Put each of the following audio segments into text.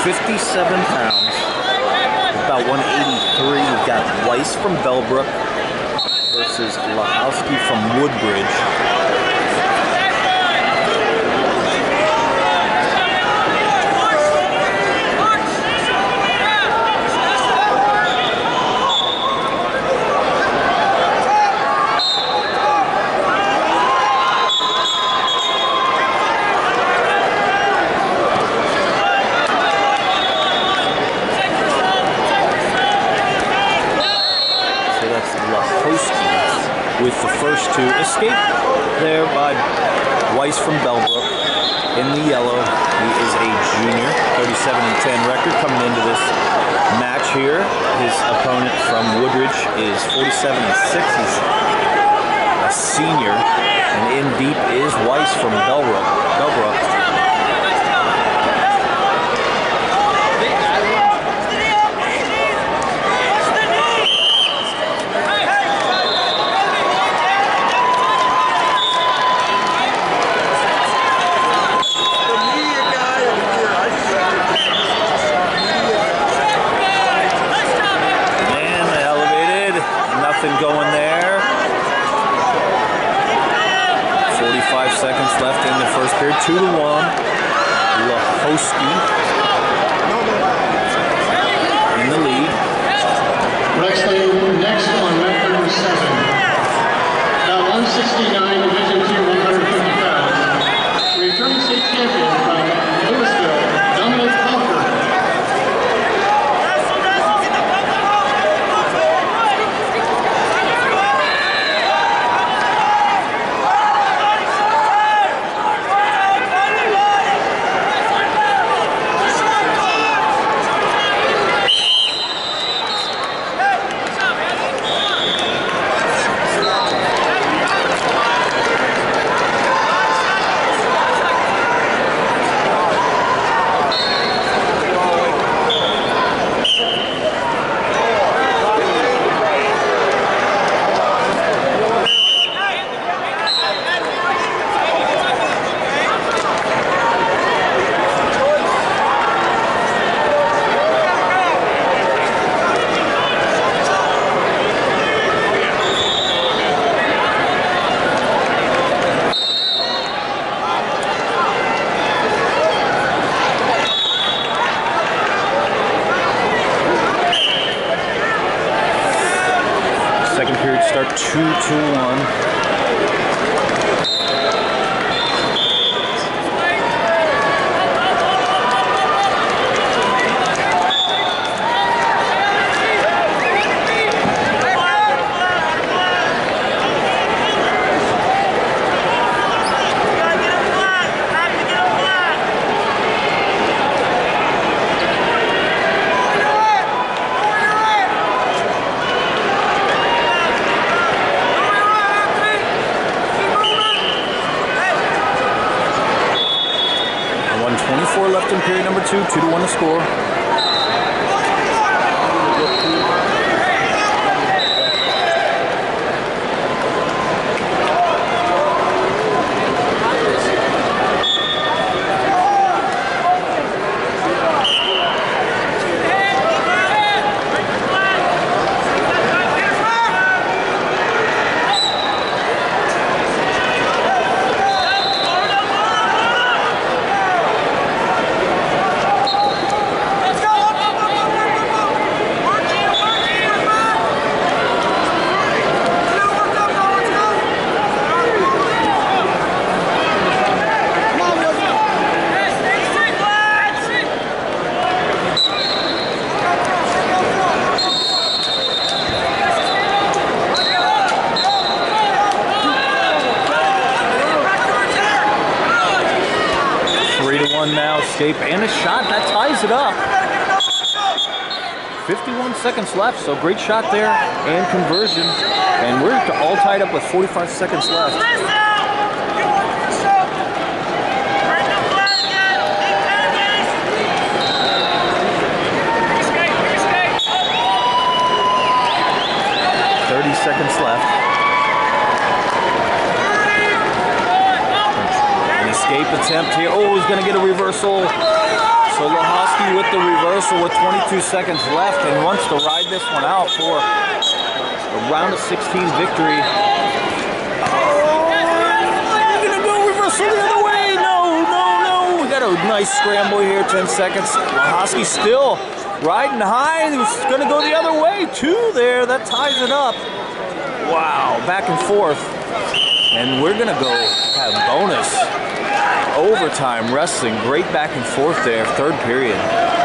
57 pounds, about 183. We've got Weiss from Bellbrook versus Lahowski from Woodbridge. With the first two. Escape there by Weiss from Bellbrook in the yellow. He is a junior, 37-10 record coming into this match here. His opponent from Woodbridge is 47-6. He's a senior. And in deep is Weiss from Bellbrook. Going there. 45 seconds left in the first period. 2-1. Lahowski in the lead. Next on match number 7. Now 169, Division 2, 150 pounds. Returning state champion from Louisville, Dominic Parker. Second period start 2-1. Left in period number 2, 2-1 to score. Now escape and a shot that ties it up. 51 seconds left, so great shot there and conversion, and we're all tied up with 45 seconds left. 30 seconds left. An escape attempt here. Oh, he's going to get a reversal. So Lehosky with the reversal with 22 seconds left and wants to ride this one out for a round of 16 victory. Oh, you're gonna go reversal the other way. No. We got a nice scramble here, 10 seconds. Lehosky still riding high. He's gonna go the other way. 2 there, that ties it up. Wow, back and forth. And we're gonna go have bonus overtime wrestling. Great back and forth there, third period.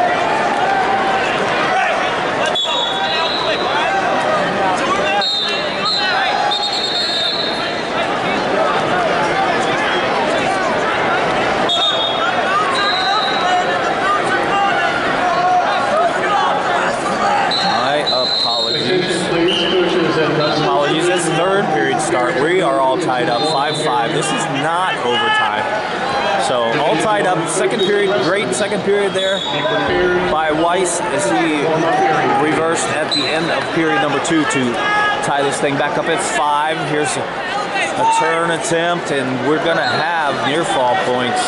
Apologies, this third period start. We are all tied up, 5-5. This is not overtime. So all tied up. Second period, great second period there by Weiss as he reversed at the end of period number 2 to tie this thing back up at 5. Here's a turn attempt, and we're gonna have near fall points.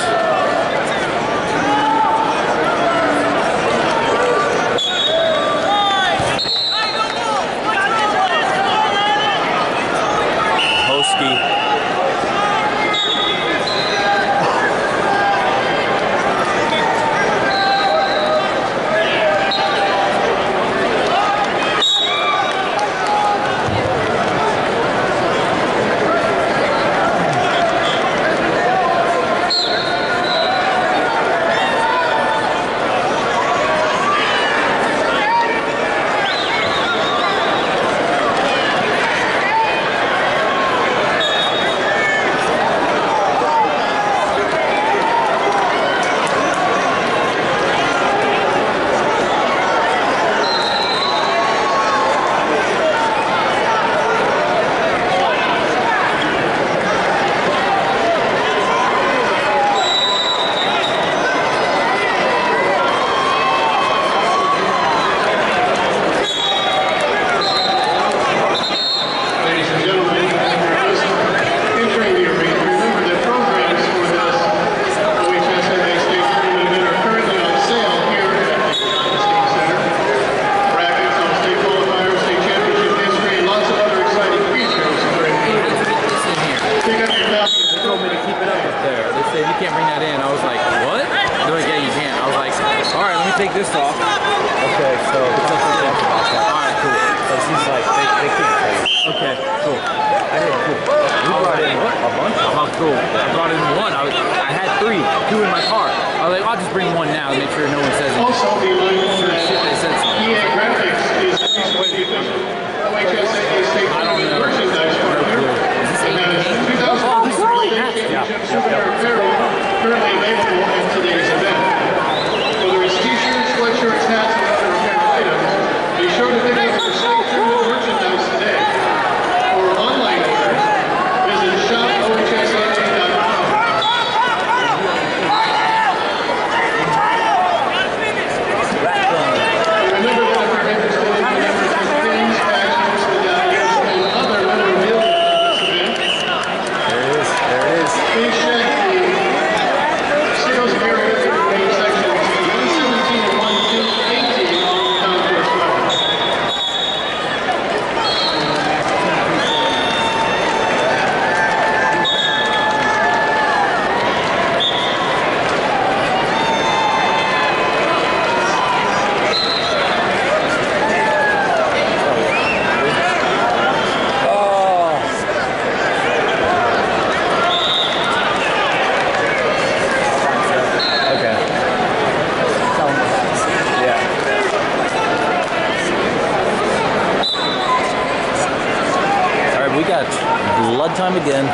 Time again.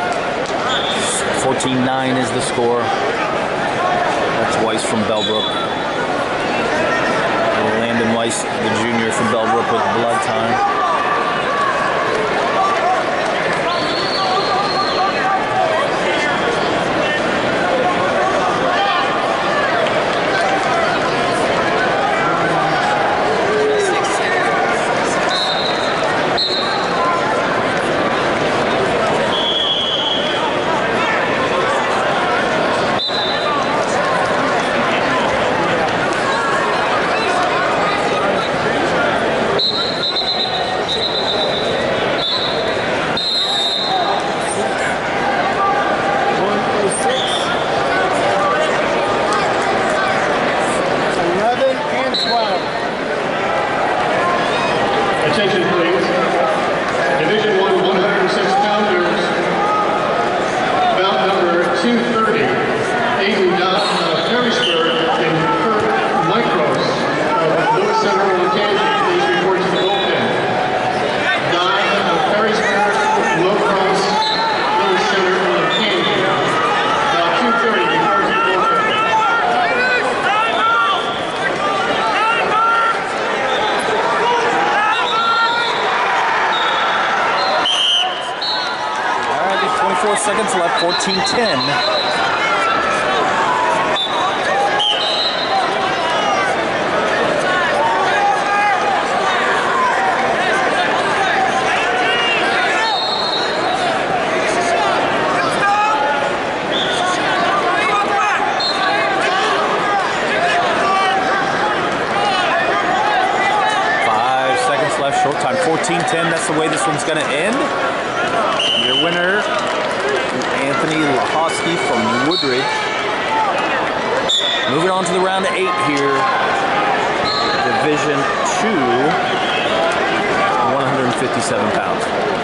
14-9 is the score. That's Weiss from Bellbrook. Landon Weiss, the junior from Bellbrook, with blood time. 14-10. Short time, 14-10. That's the way this one's going to end. Your winner, Anthony Lahosky from Woodridge. Moving on to the round of 8 here. Division 2, 157 pounds.